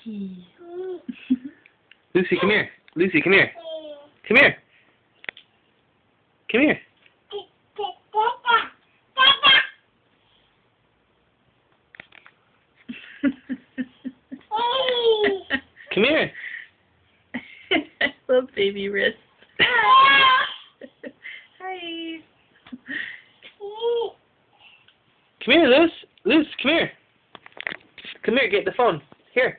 Lucy. Lucy, come here. Lucy, come here. Come here. Come here. Come here. Little baby wrist. Hi. Come here, Luce. Luce, come here. Come here, get the phone. Here.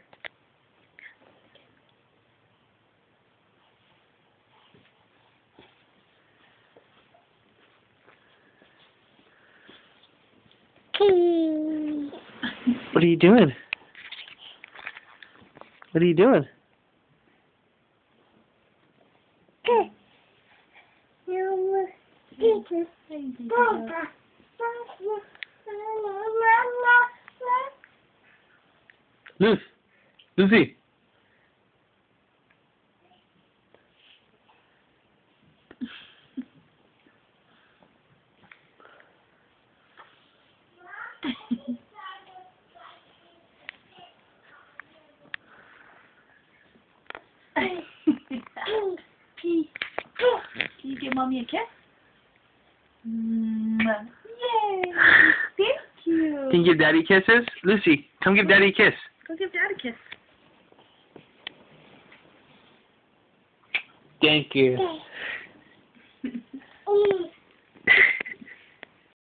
What are you doing? What are you doing? Luce. Lucy. Can you give Mommy a kiss? Yay! Thank you. Can you give Daddy kisses? Lucy, come give Daddy a kiss. Go give Dad a kiss. Thank you.